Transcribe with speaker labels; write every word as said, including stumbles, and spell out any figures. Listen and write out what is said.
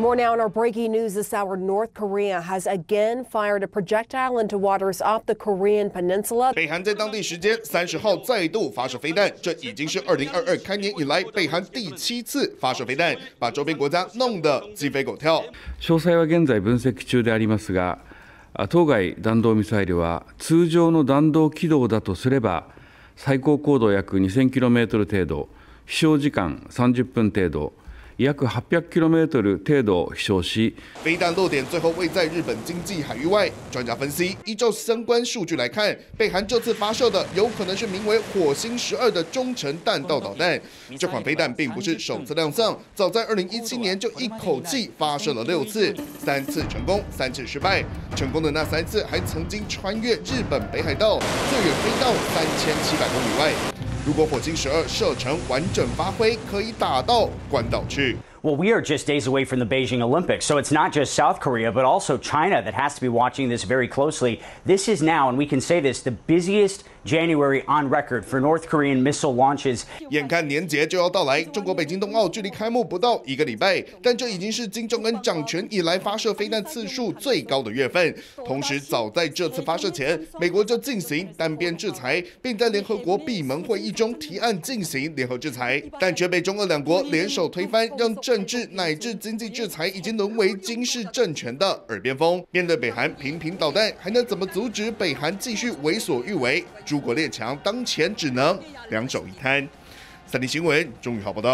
Speaker 1: More now in our breaking news this hour. North Korea has again fired a projectile into waters off the Korean peninsula.
Speaker 2: 北韩在当地时间三十号再度发射飞弹，这已经是二零二二开年以来北韩第七次发射飞弹，把周边国家弄得鸡飞狗跳。
Speaker 3: 詳細は現在分析中でありますが、当該弾道ミサイルは通常の弾道軌道だとすれば、最高高度約 にせんキロメートル 程度、飛翔時間さんじゅっぷん程度。 約はっぴゃくキロメートル程度飛翔し，
Speaker 2: 飞弹落点最后位在日本经济海域外。专家分析，依照相关数据来看，北韩这次发射的有可能是名为“火星十二”的中程弹道导弹。这款飞弹并不是首次亮相，早在二零一七年就一口气发射了六次，三次成功，三次失败。成功的那三次还曾经穿越日本北海道，最远飞到三千七百公里外。 如果火星十二射程完整发挥，可以打到关岛去。
Speaker 4: Well, we are just days away from the Beijing Olympics, so it's not just South Korea, but also China that has to be watching this very closely. This is now, and we can say this, the busiest January on record for North Korean missile launches.
Speaker 2: 眼看年节就要到来，中国北京冬奥距离开幕不到一个礼拜，但这已经是金正恩掌权以来发射飞弹次数最高的月份。同时，早在这次发射前，美国就进行单边制裁，并在联合国闭门会议中提案进行联合制裁，但却被中俄两国联手推翻，让政治乃至经济制裁已经沦为金氏政权的耳边风。面对北韩频频导弹，还能怎么阻止北韩继续为所欲为？诸国列强当前只能两手一摊。三立新闻钟宇豪报道。